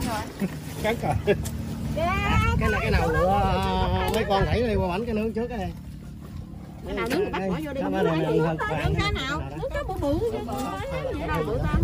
Cắn rồi. Cái nào mấy con đẩy đi qua bảnh cái nướng trước cái này. Cái nào nướng bắt bỏ vô đi. Nướng cái nào? Nướng cái bự bự chứ. Bự